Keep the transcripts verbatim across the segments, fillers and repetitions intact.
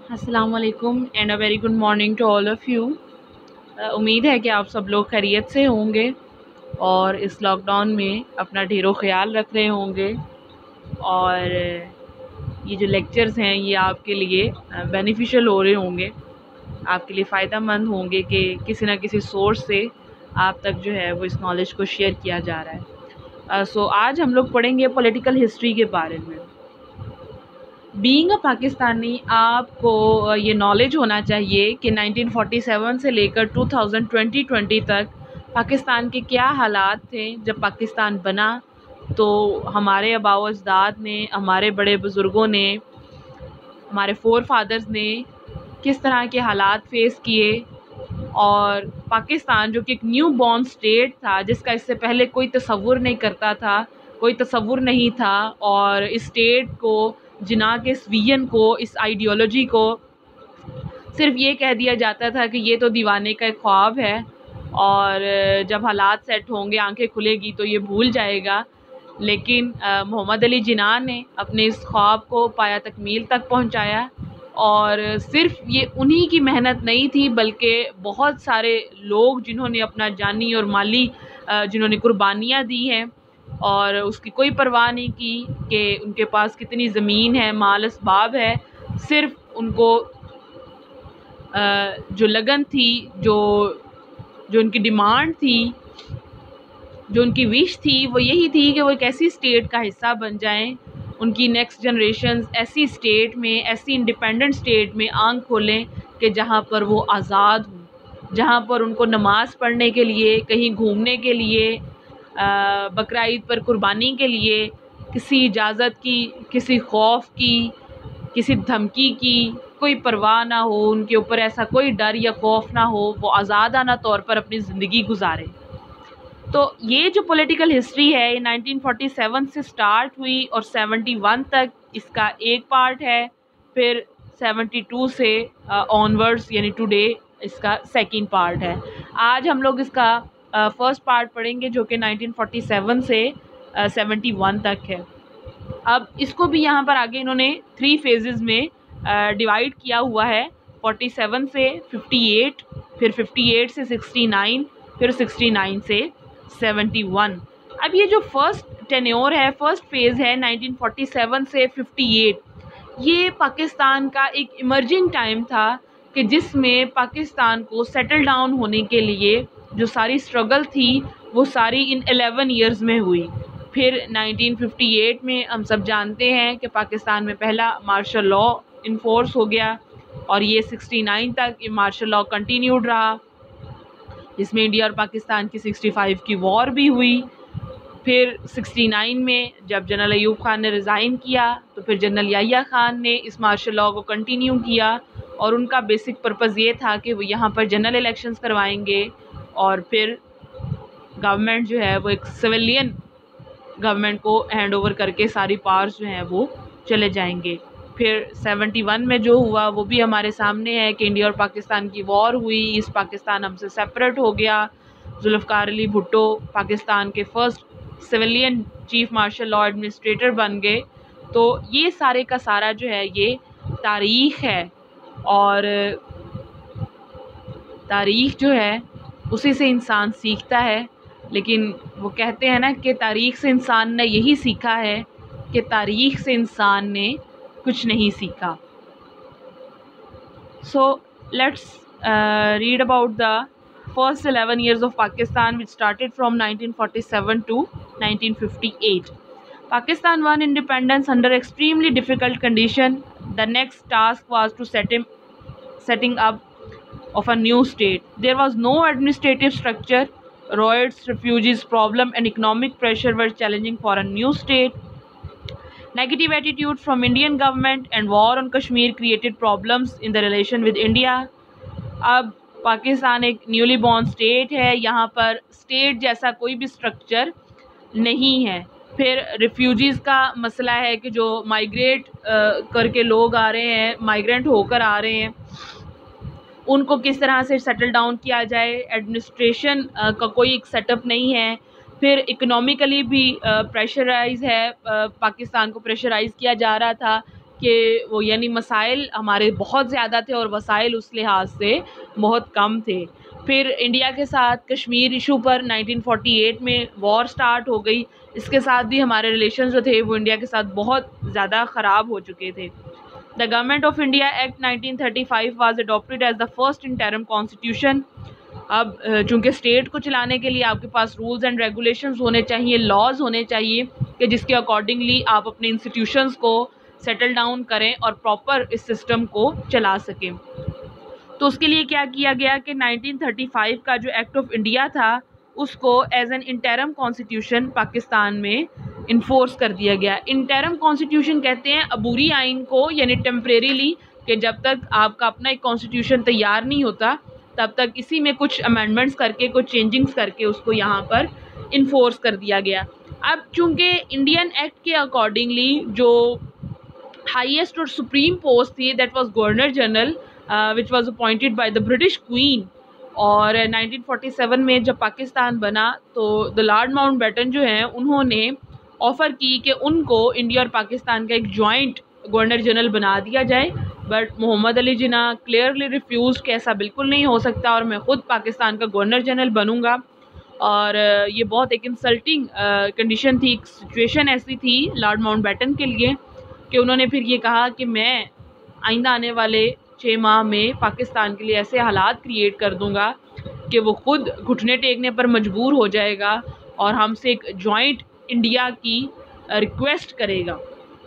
अस्सलाम वालेकुम and a very good morning to all of you. उम्मीद है कि आप सब लोग खैरियत से होंगे और इस लॉकडाउन में अपना ढेरों ख्याल रख रहे होंगे। और ये जो लेक्चर्स हैं ये आपके लिए बेनिफिशियल हो रहे होंगे, आपके लिए फ़ायदा मंद होंगे कि किसी न किसी सोर्स से आप तक जो है वो इस नॉलेज को शेयर किया जा रहा है। सो uh, so आज हम लोग पढ़ेंगे पॉलिटिकल हिस्ट्री के बारे में। बीइंग अ पाकिस्तानी, आपको ये नॉलेज होना चाहिए कि नाइनटीन फोर्टी सेवन से लेकर टू थाउज़ेंड ट्वेंटी तक पाकिस्तान के क्या हालात थे। जब पाकिस्तान बना तो हमारे आबाओ अजदाद ने, हमारे बड़े बुज़ुर्गों ने, हमारे फोर फादर्स ने किस तरह के हालात फेस किए। और पाकिस्तान जो कि एक न्यू बॉर्न स्टेट था, जिसका इससे पहले कोई तसव्वुर नहीं करता था, कोई तसव्वुर नहीं था, और इस स्टेट को, जिना के इस विजन को, इस आइडियोलॉजी को सिर्फ ये कह दिया जाता था कि ये तो दीवाने का एक ख्वाब है और जब हालात सेट होंगे, आंखें खुलेगी तो ये भूल जाएगा। लेकिन मोहम्मद अली जिन्ना ने अपने इस ख्वाब को पाया तकमील तक पहुंचाया। और सिर्फ ये उन्हीं की मेहनत नहीं थी, बल्कि बहुत सारे लोग जिन्होंने अपना जानी और माली जिन्होंने कुर्बानियाँ दी हैं और उसकी कोई परवाह नहीं की कि उनके पास कितनी ज़मीन है, माल असबाब है। सिर्फ उनको जो लगन थी, जो जो उनकी डिमांड थी, जो उनकी विश थी, वो यही थी कि वो एक ऐसी स्टेट का हिस्सा बन जाएं, उनकी नेक्स्ट जनरेशन ऐसी स्टेट में, ऐसी इंडिपेंडेंट स्टेट में आंख खोलें कि जहाँ पर वो आज़ाद हों, जहाँ पर उनको नमाज़ पढ़ने के लिए, कहीं घूमने के लिए, बकरा ईद पर कुर्बानी के लिए किसी इजाज़त की, किसी खौफ की, किसी धमकी की कोई परवाह ना हो, उनके ऊपर ऐसा कोई डर या खौफ ना हो, वो आज़ादाना तौर पर अपनी ज़िंदगी गुजारें। तो ये जो पॉलिटिकल हिस्ट्री है ये नाइनटीन फोर्टी सेवन से स्टार्ट हुई और सेवेंटी वन तक इसका एक पार्ट है, फिर सेवेंटी टू से ऑनवर्ड्स यानी टुडे इसका सेकंड पार्ट है। आज हम लोग इसका फर्स्ट पार्ट पढ़ेंगे जो कि नाइनटीन फोर्टी सेवन से सेवेंटी वन तक है। अब इसको भी यहाँ पर आगे इन्होंने थ्री फेजेस में डिवाइड uh, किया हुआ है। फोर्टी सेवन से फिफ्टी एट, फिर फिफ्टी एट से सिक्सटी नाइन, फिर सिक्सटी नाइन से सेवेंटी वन। अब ये जो फर्स्ट टेन्योर है, फर्स्ट फेज़ है नाइनटीन फोर्टी सेवन से फिफ्टी एट, ये पाकिस्तान का एक इमर्जिंग टाइम था कि जिसमें पाकिस्तान को सेटल डाउन होने के लिए जो सारी स्ट्रगल थी वो सारी इन एलेवन ईयर्स में हुई। फिर नाइनटीन फिफ्टी एट में हम सब जानते हैं कि पाकिस्तान में पहला मार्शल लॉ इन्फोर्स हो गया और ये सिक्सटी नाइन तक ये मार्शल लॉ कंटिन्यूड रहा, जिसमें इंडिया और पाकिस्तान की सिक्सटी फाइव की वॉर भी हुई। फिर सिक्सटी नाइन में जब जनरल अयूब खान ने रिज़ाइन किया तो फिर जनरल याहिया खान ने इस मार्शल लॉ को कंटिन्यू किया और उनका बेसिक पर्पज़ ये था कि वो यहाँ पर जनरल इलेक्शंस करवाएंगे और फिर गवर्नमेंट जो है वो एक सिविलियन गवर्नमेंट को हैंड ओवर करके सारी पावर्स जो हैं वो चले जाएंगे। फिर सेवेंटी वन में जो हुआ वो भी हमारे सामने है कि इंडिया और पाकिस्तान की वॉर हुई, ईस्ट पाकिस्तान हमसे सेपरेट हो गया, जुल्फ़िकार अली भुट्टो पाकिस्तान के first civilian chief martial law administrator बन गए। तो ये सारे का सारा जो है ये तारीख़ है और तारीख़ जो है उसी से इंसान सीखता है। लेकिन वो कहते हैं ना कि तारीख़ से इंसान ने यही सीखा है कि तारीख़ से इंसान ने कुछ नहीं सीखा। So let's read about the first eleven years of Pakistan which started from nineteen forty seven to nineteen fifty eight. Pakistan won independence under extremely difficult condition. The next task was to set him, setting up of a new state. There was no administrative structure. Riots, refugees problem and economic pressure were challenging for a new state. Negative attitude from Indian government and war on Kashmir created problems in the relation with India. अब पाकिस्तान एक newly born state है, यहाँ पर state जैसा कोई भी structure नहीं है। फिर रिफ्यूजीज़ का मसला है कि जो माइग्रेट करके लोग आ रहे हैं, माइग्रेंट होकर आ रहे हैं, उनको किस तरह से सेटल डाउन किया जाए। एडमिनिस्ट्रेशन का कोई एक सेटअप नहीं है। फिर इकोनॉमिकली भी प्रेशराइज है, पाकिस्तान को प्रेशराइज़ किया जा रहा था कि वो यानी मसाइल हमारे बहुत ज़्यादा थे और वसाइल उस लिहाज से बहुत कम थे। फिर इंडिया के साथ कश्मीर इशू पर नाइनटीन फोर्टी एट में वॉर स्टार्ट हो गई। इसके साथ भी हमारे रिलेशन जो थे वो इंडिया के साथ बहुत ज़्यादा ख़राब हो चुके थे। The government of India act nineteen thirty five was adopted as the first interim constitution. अब चूँकि स्टेट को चलाने के लिए आपके पास रूल्स एंड रेगुलेशंस होने चाहिए, लॉज होने चाहिए कि जिसके अकॉर्डिंगली आप अपने इंस्टीट्यूशंस को सेटल डाउन करें और प्रॉपर इस सिस्टम को चला सकें। तो उसके लिए क्या किया गया कि नाइनटीन थर्टी फाइव का जो एक्ट ऑफ इंडिया था उसको as an interim constitution Pakistan में इन्फोर्स कर दिया गया। इंटरिम कॉन्स्टिट्यूशन कहते हैं अबूरी आइन को, यानी टेम्परेरीली, कि जब तक आपका अपना एक कॉन्स्टिट्यूशन तैयार नहीं होता तब तक इसी में कुछ अमेंडमेंट्स करके, कुछ चेंजिंग्स करके उसको यहाँ पर इन्फोर्स कर दिया गया। अब चूँकि इंडियन एक्ट के अकॉर्डिंगली जो हाईएस्ट और सुप्रीम पोस्ट थी that was governor general which was appointed by the British queen, और नाइनटीन फोर्टी सेवन में जब पाकिस्तान बना तो द लॉर्ड माउंटबेटन जो हैं उन्होंने ऑफ़र की कि उनको इंडिया और पाकिस्तान का एक जॉइंट गवर्नर जनरल बना दिया जाए, but Mohammad Ali Jinnah clearly refuse कि ऐसा बिल्कुल नहीं हो सकता और मैं ख़ुद पाकिस्तान का गवर्नर जनरल बनूंगा। और ये बहुत एक इंसल्टिंग कंडीशन थी, एक सिचुएशन ऐसी थी लॉर्ड माउंटबेटन के लिए कि उन्होंने फिर ये कहा कि मैं आइंदा आने वाले छः माह में पाकिस्तान के लिए ऐसे हालात क्रिएट कर दूंगा कि वो ख़ुद घुटने टेकने पर मजबूर हो जाएगा और हमसे एक जॉइंट इंडिया की रिक्वेस्ट करेगा।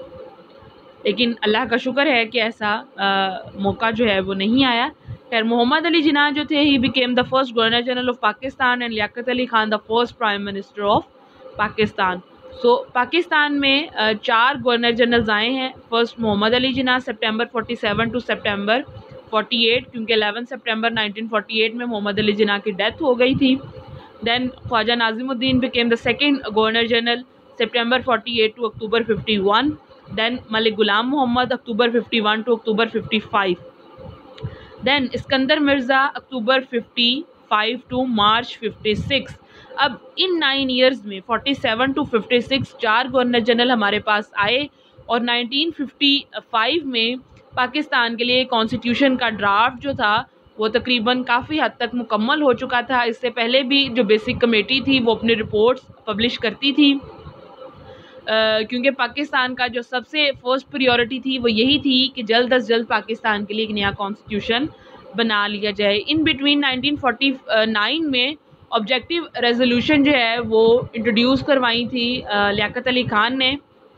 लेकिन अल्लाह का शुक्र है कि ऐसा आ, मौका जो है वो नहीं आया। खैर, मोहम्मद अली जिन्ना जो थे ही became the first governor general of Pakistan and Liaquat Ali Khan the first prime minister of Pakistan. So Pakistan में आ, चार गवर्नर जनरल्स आए हैं। First Mohammad Ali Jinnah September forty seven to September forty eight, क्योंकि ग्यारह सितंबर नाइनटीन फोर्टी एट में मोहम्मद अली जिन्ना की डेथ हो गई थी। Then Khwaja Nazimuddin became the second governor general September forty eight to October fifty one. Then Malik Ghulam Mohammad October fifty one to October fifty five. Then Iskander Mirza October fifty five to March fifty six. अब इन nine years में forty seven to fifty six चार governor general हमारे पास आए और nineteen fifty five में पाकिस्तान के लिए कॉन्स्टिट्यूशन का ड्राफ्ट जो था वो तकरीबन काफ़ी हद तक मुकम्मल हो चुका था। इससे पहले भी जो बेसिक कमेटी थी वो अपनी रिपोर्ट्स पब्लिश करती थी, Uh, क्योंकि पाकिस्तान का जो सबसे फर्स्ट प्रायोरिटी थी वो यही थी कि जल्द अज जल्द पाकिस्तान के लिए एक नया कॉन्स्टिट्यूशन बना लिया जाए। In between nineteen forty nine में ऑब्जेक्टिव रेजोल्यूशन जो है वो इंट्रोड्यूस करवाई थी uh, लियाकत अली खान ने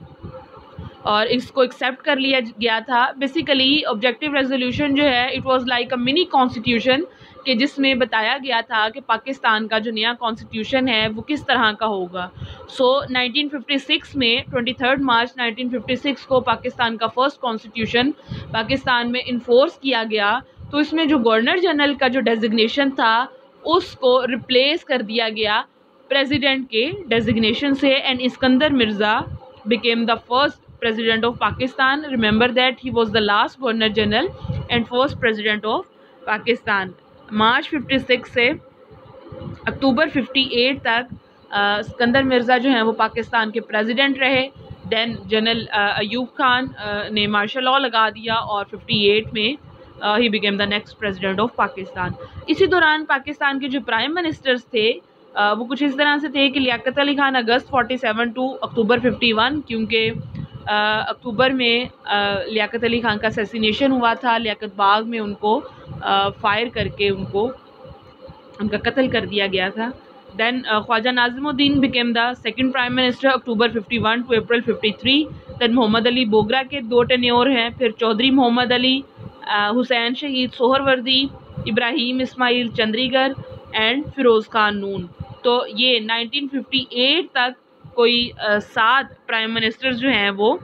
और इसको एक्सेप्ट कर लिया गया था। बेसिकली ऑब्जेक्टिव रेजोल्यूशन जो है it was like a mini constitution कि जिसमें बताया गया था कि पाकिस्तान का जो नया कॉन्स्टिट्यूशन है वो किस तरह का होगा। So so, nineteen fifty six में तेईस मार्च नाइनटीन फिफ्टी सिक्स को पाकिस्तान का फर्स्ट कॉन्स्टिट्यूशन पाकिस्तान में इन्फोर्स किया गया। तो इसमें जो गवर्नर जनरल का जो डेजिग्नेशन था उसको रिप्लेस कर दिया गया प्रेसिडेंट के डेजिग्नेशन से and Iskander Mirza became the first president of Pakistan. Remember that he was the last governor general and first president of Pakistan. March fifty six से अक्टूबर फिफ्टी एट तक इस्कंदर मिर्ज़ा जो हैं वो पाकिस्तान के प्रेसिडेंट रहे। देन जनरल अयूब खान ने मार्शल लॉ लगा दिया और फिफ्टी एट में ही became the next president of Pakistan. इसी दौरान पाकिस्तान के जो प्राइम मिनिस्टर्स थे uh, वो कुछ इस तरह से थे कि Liaquat Ali Khan August forty seven to October fifty one, क्योंकि अक्टूबर में लियाकत अली खान का असैसिनेशन हुआ था, लियाकत बाग में उनको फायर करके उनको उनका कत्ल कर दिया गया था। Then Khwaja Nazimuddin became the second prime minister October fifty one to April fifty three. Then Mohammad Ali Bogra के दो टेन्योर हैं, फिर चौधरी मोहम्मद अली, हुसैन शहीद सोहरवर्दी, इब्राहिम इस्माइल चंद्रीगर एंड फिरोज़ खान नून। तो ये नाइनटीन फिफ्टी एट तक कोई सात प्राइम मिनिस्टर्स जो हैं वो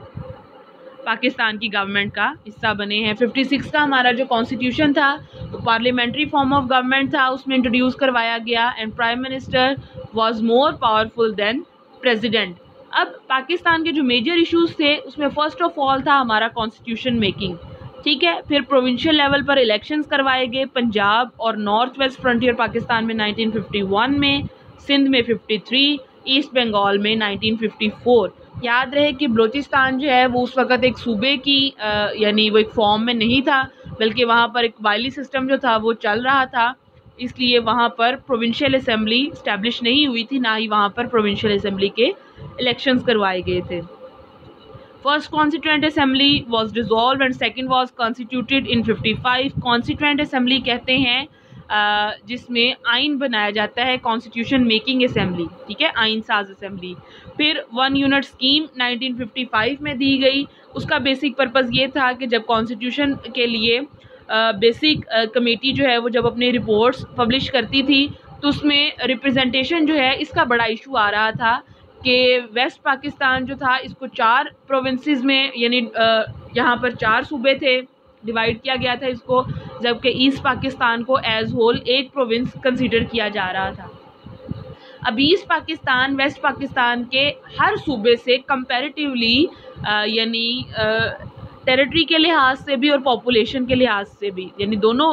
पाकिस्तान की गवर्नमेंट का हिस्सा बने हैं। फिफ्टी सिक्स का हमारा जो कॉन्स्टिट्यूशन था वो पार्लियामेंट्री फॉर्म ऑफ गवर्नमेंट था, उसमें इंट्रोड्यूस करवाया गया and prime minister was more powerful than president. अब पाकिस्तान के जो मेजर इश्यूज थे उसमें फर्स्ट ऑफ ऑल था हमारा कॉन्स्टिट्यूशन मेकिंग, ठीक है। फिर प्रोविंशियल लेवल पर इलेक्शंस करवाए गए पंजाब और नॉर्थ वेस्ट फ्रंटियर पाकिस्तान में नाइनटीन फिफ्टी वन में, सिंध में फिफ्टी थ्री, ईस्ट बंगाल में नाइनटीन फिफ्टी फोर। याद रहे कि बलूचिस्तान जो है वो उस वक़्त एक सूबे की यानी वो एक फॉर्म में नहीं था, बल्कि वहाँ पर एक वायली सिस्टम जो था वो चल रहा था, इसलिए वहाँ पर प्रोविंशियल असेंबली इस्टेब्लिश नहीं हुई थी, ना ही वहाँ पर प्रोविंशियल असेंबली के इलेक्शंस करवाए गए थे। First constituent assembly was dissolved and second was constituted in fifty five. Constituent assembly कहते हैं जिसमें आइन बनाया जाता है, कॉन्स्टिट्यूशन मेकिंग असेंबली, ठीक है, आइन साज असेंबली। फिर one unit scheme nineteen fifty five में दी गई। उसका बेसिक पर्पज़ ये था कि जब कॉन्स्टिट्यूशन के लिए बेसिक कमेटी जो है वो जब अपनी रिपोर्ट्स पब्लिश करती थी तो उसमें रिप्रेजेंटेशन जो है इसका बड़ा इशू आ रहा था कि वेस्ट पाकिस्तान जो था इसको चार प्रोविंसेस में यानी यहाँ पर चार सूबे थे, डिवाइड किया गया था इसको, जबकि ईस्ट पाकिस्तान को एज होल एक प्रोविंस कंसीडर किया जा रहा था। अब ईस्ट पाकिस्तान वेस्ट पाकिस्तान के हर सूबे से कंपैरेटिवली यानी टेरिटरी के लिहाज से भी और पॉपुलेशन के लिहाज से भी, यानी दोनों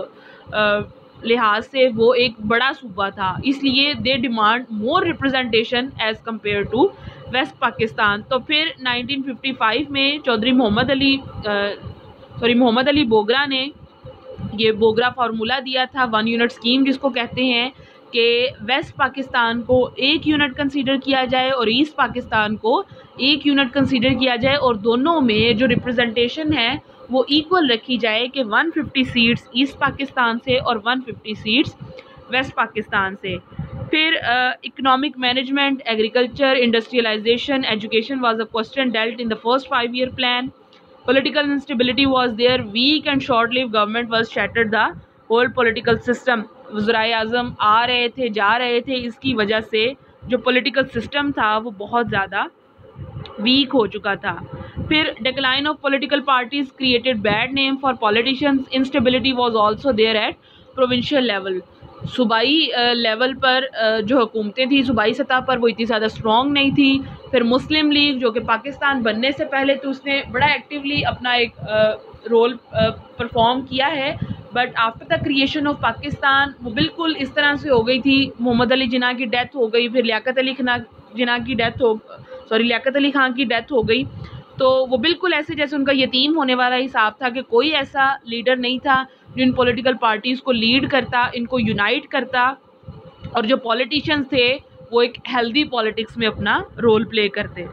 लिहाज से वो एक बड़ा सूबा था, इसलिए they demand more representation as compare to West Pakistan. तो फिर नाइनटीन फिफ्टी फाइव में चौधरी मोहम्मद अली सॉरी मोहम्मद अली बोगरा ने ये बोगरा फार्मूला दिया था, वन यूनिट स्कीम जिसको कहते हैं, कि वेस्ट पाकिस्तान को एक यूनिट कंसीडर किया जाए और ईस्ट पाकिस्तान को एक यूनिट कंसीडर किया जाए और दोनों में जो रिप्रेजेंटेशन है वो इक्वल रखी जाए कि one fifty seats East Pakistan से और one fifty seats West Pakistan से। फिर economic management, agriculture, industrialisation, education was a question dealt in the first five year plan. Political instability was there, weak and short-lived government was shattered the whole political system। वज़ीर आज़म आ रहे थे जा रहे थे, इसकी वजह से जो पॉलिटिकल सिस्टम था वो बहुत ज़्यादा वीक हो चुका था। फिर decline of political parties created bad name for politicians. Instability was also there at provincial level. सूबाई लेवल पर जो हुकूमतें थी सूबाई सतह पर वो इतनी ज़्यादा स्ट्रॉन्ग नहीं थी। फिर मुस्लिम लीग जो कि पाकिस्तान बनने से पहले तो उसने बड़ा एक्टिवली अपना एक रोल परफॉर्म किया है, but after the creation of Pakistan वो बिल्कुल इस तरह से हो गई थी, मोहम्मद अली जिन्ना की डेथ हो गई, फिर लियाकत अली जिन्ना की डेथ हो सॉरी लियाकत अली खान की डेथ हो गई, तो वो बिल्कुल ऐसे जैसे उनका यतीम होने वाला हिसाब था कि कोई ऐसा लीडर नहीं था जो इन पॉलिटिकल पार्टीज़ को लीड करता, इनको यूनाइट करता, और जो पॉलिटिशियंस थे वो एक हेल्दी पॉलिटिक्स में अपना रोल प्ले करते।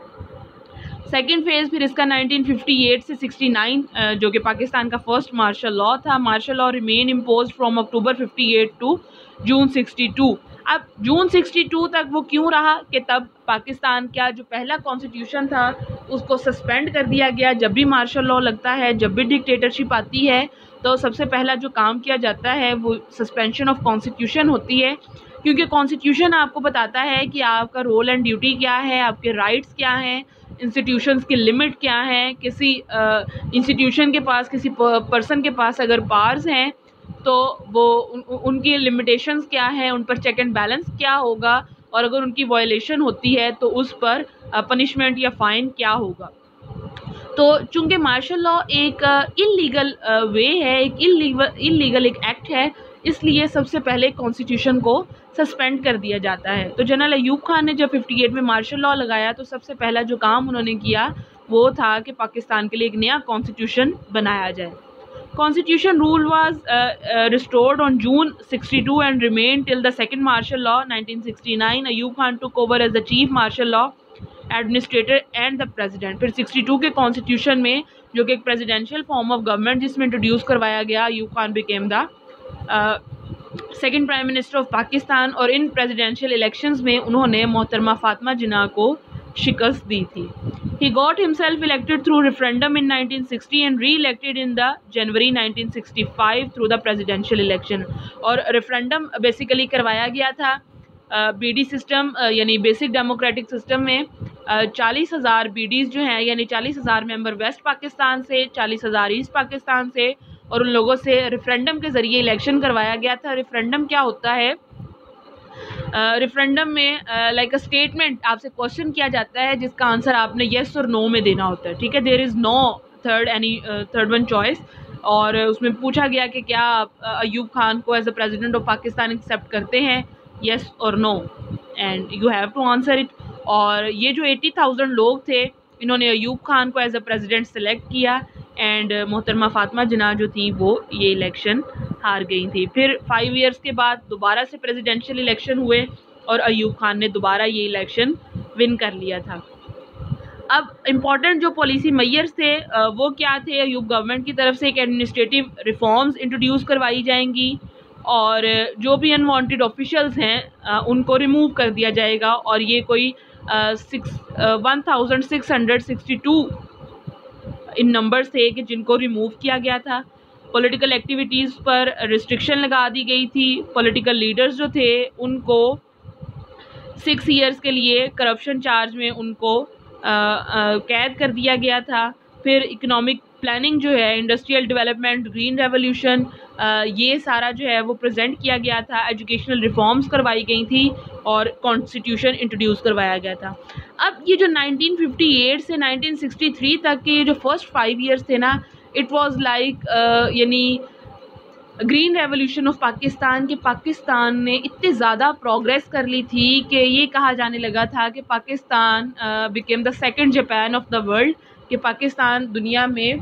सेकेंड फेज़ फिर इसका नाइनटीन फिफ्टी एट से सिक्सटी नाइन जो कि पाकिस्तान का फर्स्ट मार्शल लॉ था। Martial law remain impose from October fifty eight to June sixty two. अब जून सिक्सटी टू तक वो क्यों रहा कि तब पाकिस्तान का जो पहला कॉन्स्टिट्यूशन था उसको सस्पेंड कर दिया गया। जब भी मार्शल लॉ लगता है, जब भी डिक्टेटरशिप आती है, तो सबसे पहला जो काम किया जाता है वो सस्पेंशन ऑफ कॉन्स्टिट्यूशन होती है, क्योंकि कॉन्स्टिट्यूशन आपको बताता है कि आपका रोल एंड ड्यूटी क्या है, आपके राइट्स क्या हैं, इंस्टीट्यूशंस की लिमिट क्या है, किसी इंस्टीट्यूशन के पास, किसी पर्सन के पास अगर पावर्स हैं तो वो उन, उनकी लिमिटेशंस क्या हैं, उन पर चेक एंड बैलेंस क्या होगा, और अगर उनकी वायलेशन होती है तो उस पर पनिशमेंट या फ़ाइन क्या होगा। तो चूँकि मार्शल लॉ एक इलीगल वे है, एक इलीगल इलीगल एक एक्ट है, इसलिए सबसे पहले कॉन्स्टिट्यूशन को सस्पेंड कर दिया जाता है। तो जनरल अयूब खान ने जब फिफ्टी एट में मार्शल लॉ लगाया तो सबसे पहला जो काम उन्होंने किया वो था कि पाकिस्तान के लिए एक नया कॉन्स्टिट्यूशन बनाया जाए। Constitution rule was uh, uh, restored on June sixty two and remained till the second martial law nineteen sixty nine. Ayub Khan took over as the chief martial law administrator and the president. फिर sixty two के constitution में जो कि एक presidential form of government जिसमें introduce करवाया गया, Ayub Khan became the second prime minister of Pakistan, और इन प्रेसिडेंशियल इलेक्शंस में उन्होंने मोहतरमा फातिमा जिन्ना को शिकस्त दी थी। He got himself elected through referendum in nineteen sixty and re-elected in the January nineteen sixty five through the presidential election। और रेफरेंडम बेसिकली करवाया गया था बीडी सिस्टम यानी बेसिक डेमोक्रेटिक सिस्टम में चालीस हज़ार बीडीज़ जो हैं यानी चालीस हज़ार मेंबर वेस्ट पाकिस्तान से, चालीस हज़ार ईस्ट पाकिस्तान से, और उन लोगों से रेफरेंडम के ज़रिए इलेक्शन करवाया गया था। रेफरेंडम क्या होता है? रेफरेंडम uh, में लाइक अ स्टेटमेंट आपसे क्वेश्चन किया जाता है जिसका आंसर आपने येस और नो में देना होता है, ठीक है। There is no third any third one choice, और उसमें पूछा गया कि क्या आप अयूब खान को as a president of Pakistan accept करते हैं, येस और no, and you have to answer it. और ये जो अस्सी हज़ार लोग थे इन्होंने अयूब खान को एज अ प्रेसिडेंट सेलेक्ट किया एंड मोहतरमा फातिमा जिन्ना जो थी वो ये इलेक्शन हार गई थी। फिर फाइव इयर्स के बाद दोबारा से प्रेसिडेंशियल इलेक्शन हुए और अयूब खान ने दोबारा ये इलेक्शन विन कर लिया था। अब इम्पॉर्टेंट जो पॉलिसी मेयर्स थे वो क्या थे, अयूब गवर्नमेंट की तरफ से एक एडमिनिस्ट्रेटिव रिफॉर्म्स इंट्रोड्यूस करवाई जाएंगी और जो भी अनवांटेड ऑफिशियल्स हैं उनको रिमूव कर दिया जाएगा और ये कोई six one thousand six hundred sixty two in numbers थे कि जिनको रिमूव किया गया था। पॉलिटिकल एक्टिविटीज़ पर रिस्ट्रिक्शन लगा दी गई थी। पॉलिटिकल लीडर्स जो थे उनको सिक्स ईयर्स के लिए करप्शन चार्ज में उनको कैद कर दिया गया था। फिर इकोनॉमिक प्लानिंग जो है, इंडस्ट्रियल डेवलपमेंट, ग्रीन रेवोल्यूशन, ये सारा जो है वो प्रेजेंट किया गया था। एजुकेशनल रिफॉर्म्स करवाई गई थी और कॉन्स्टिट्यूशन इंट्रोड्यूस करवाया गया था। अब ये जो नाइनटीन फिफ्टी एट से नाइनटीन सिक्सटी थ्री तक के ये जो फर्स्ट फाइव इयर्स थे ना, इट वाज लाइक यानी ग्रीन रेवोल्यूशन ऑफ पाकिस्तान के पाकिस्तान ने इतनी ज़्यादा प्रोग्रेस कर ली थी कि ये कहा जाने लगा था कि Pakistan became the second Japan of the world, कि पाकिस्तान दुनिया में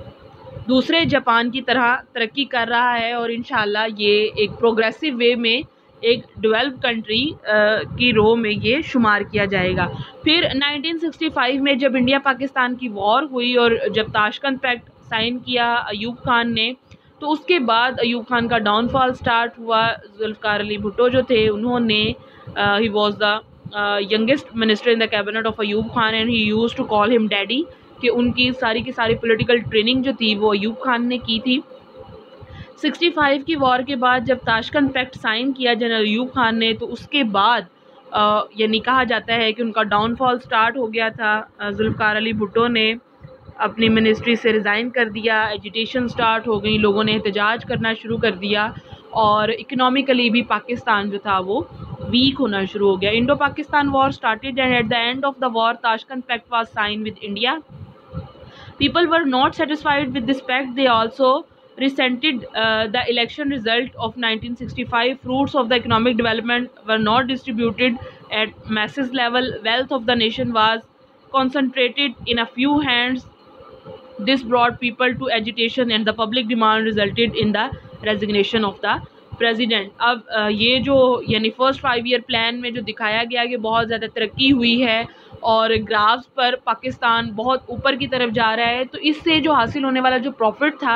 दूसरे जापान की तरह तरक्की कर रहा है और इंशाल्लाह ये एक प्रोग्रेसिव वे में एक डेवलप कंट्री की रो में ये शुमार किया जाएगा। फिर नाइनटीन सिक्सटी फाइव में जब इंडिया पाकिस्तान की वॉर हुई और जब ताशकंद पैक्ट साइन किया अयूब खान ने, तो उसके बाद अयूब खान का डाउनफॉल स्टार्ट हुआ। जुल्फ़िकार अली भुट्टो जो थे उन्होंने he was the youngest minister in the cabinet of Ayub Khan and he used to call him daddy, कि उनकी सारी की सारी पॉलिटिकल ट्रेनिंग जो थी वो अयूब खान ने की थी। सिक्सटी फाइव की वॉर के बाद जब ताशकंद पैक्ट साइन किया जनरल अयूब खान ने, तो उसके बाद यानी कहा जाता है कि उनका डाउनफॉल स्टार्ट हो गया था। जुल्फ़िकार अली भुट्टो ने अपनी मिनिस्ट्री से रिज़ाइन कर दिया, एजिटेशन स्टार्ट हो गई, लोगों ने एहतजाज करना शुरू कर दिया और इकोनॉमिकली भी पाकिस्तान जो था वो वीक होना शुरू हो गया। Indo Pakistan war started and at the end of the war Tashkent pact was sign with India. People were not satisfied with this pact. They also resented uh, the election result of nineteen sixty-five. Fruits of the economic development were not distributed at masses level. Wealth of the nation was concentrated in a few hands. This brought people to agitation and the public demand resulted in the resignation of the president. अब ये जो यानी first five year plan में जो दिखाया गया कि बहुत ज़्यादा तरक्की हुई है और ग्राफ्स पर पाकिस्तान बहुत ऊपर की तरफ जा रहा है, तो इससे जो हासिल होने वाला जो प्रॉफिट था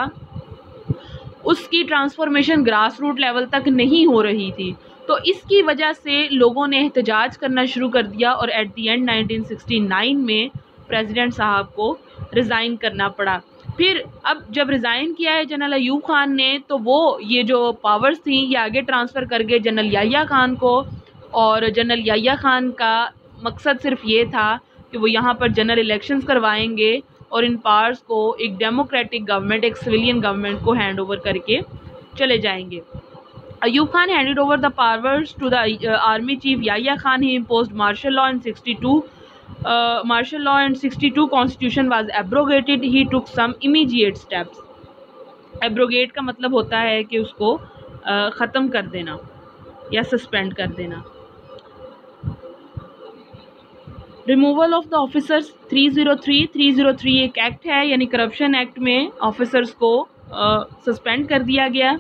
उसकी ट्रांसफॉर्मेशन ग्रास रूट लेवल तक नहीं हो रही थी। तो इसकी वजह से लोगों ने एहतजाज करना शुरू कर दिया और at the end nineteen sixty nine में प्रेसिडेंट साहब को रिज़ाइन करना पड़ा। फिर अब जब रिज़ाइन किया है जनरल अयूब खान ने, तो वो ये जो पावर्स थी ये आगे ट्रांसफ़र कर गए जनरल याह्या खान को, और जनरल याह्या खान का मकसद सिर्फ ये था कि वो यहाँ पर जनरल इलेक्शंस करवाएंगे और इन पावर्स को एक डेमोक्रेटिक गवर्नमेंट, एक सिविलियन गवर्नमेंट को हैंड ओवर करके चले जाएंगे। Ayub Khan handed over the powers to the army chief Yahya Khan. He imposed martial law in sixty two. Uh, martial law and sixty-two constitution was abrogated. He took some immediate steps. Abrogate का मतलब होता है कि उसको uh, ख़त्म कर देना या सस्पेंड कर देना। Removal of the officers three zero three three zero three एक एक्ट है, यानी करप्शन एक्ट में ऑफिसर्स को सस्पेंड uh, कर दिया गया।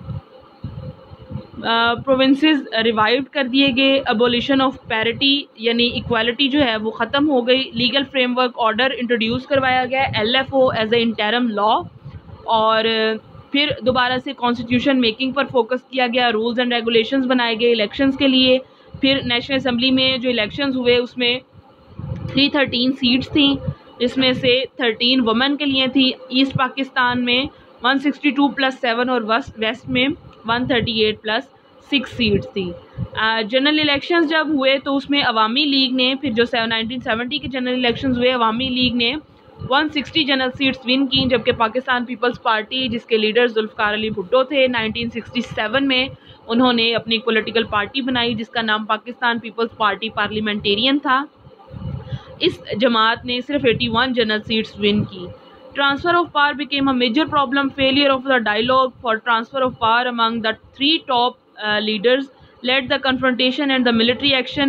प्रोविंसेस uh, रिवाइव कर दिए गए। अबोलिशन ऑफ पैरिटी यानी इक्वालिटी जो है वो ख़त्म हो गई। लीगल फ्रेमवर्क ऑर्डर इंट्रोड्यूस करवाया गया, L F O as a interim law, और फिर दोबारा से कॉन्स्टिट्यूशन मेकिंग पर फोकस किया गया। रूल्स एंड रेगुलेशंस बनाए गए इलेक्शंस के लिए। फिर नेशनल असम्बली में जो इलेक्शंस हुए उसमें थ्री थर्टीन सीट्स थी, जिसमें से थर्टीन वुमेन के लिए थी। ईस्ट पाकिस्तान में one sixty two plus seven और वेस्ट वेस्ट में one thirty eight plus six seats थी। जनरल इलेक्शंस जब हुए तो उसमें अवामी लीग ने, फिर जो नाइनटीन सेवेंटी के जनरल इलेक्शंस हुए, अवामी लीग ने one sixty general seats win की, जबकि पाकिस्तान पीपल्स पार्टी जिसके लीडर जुल्फ़िकार अली भुट्टो थे, नाइनटीन सिक्सटी सेवन में उन्होंने अपनी पॉलिटिकल पार्टी बनाई जिसका नाम पाकिस्तान पीपल्स पार्टी पार्लियामेंटेरियन था। इस जमात ने सिर्फ इक्यासी जनरल सीट्स विन की। Transfer of power became a major problem. Failure of the dialogue for transfer of power among the three top uh, leaders led the confrontation and the military action.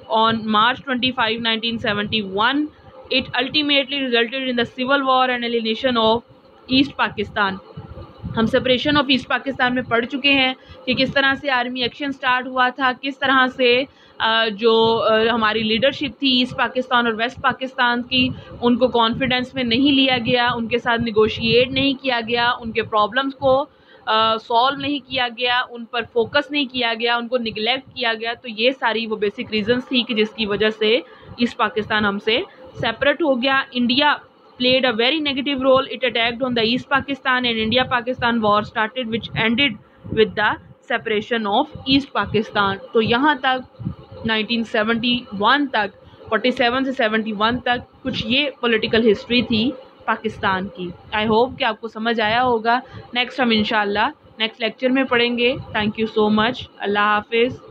on March twenty-fifth nineteen seventy-one. It ultimately resulted in the civil war and alienation of East Pakistan. हम separation of East Pakistan में पढ़ चुके हैं कि किस तरह से army action start हुआ था, किस तरह से जो हमारी लीडरशिप थी ईस्ट पाकिस्तान और वेस्ट पाकिस्तान की, उनको कॉन्फिडेंस में नहीं लिया गया, उनके साथ निगोशिएट नहीं किया गया, उनके प्रॉब्लम्स को सॉल्व नहीं किया गया, उन पर फोकस नहीं किया गया, उनको निगलेक्ट किया गया। तो ये सारी वो बेसिक रीजंस थी कि जिसकी वजह से ईस्ट पाकिस्तान हमसे सेपरेट हो गया। India played a very negative role. It attacked on the East Pakistan and India-Pakistan war started, which ended with the separation of East Pakistan. तो यहाँ तक नाइनटीन सेवेंटी वन तक, फोर्टी सेवन से seventy one तक कुछ ये political history थी पाकिस्तान की। आई होप कि आपको समझ आया होगा। नेक्स्ट हम इंशाल्लाह नेक्स्ट लेक्चर में पढ़ेंगे। Thank you so much. अल्लाह हाफिज़।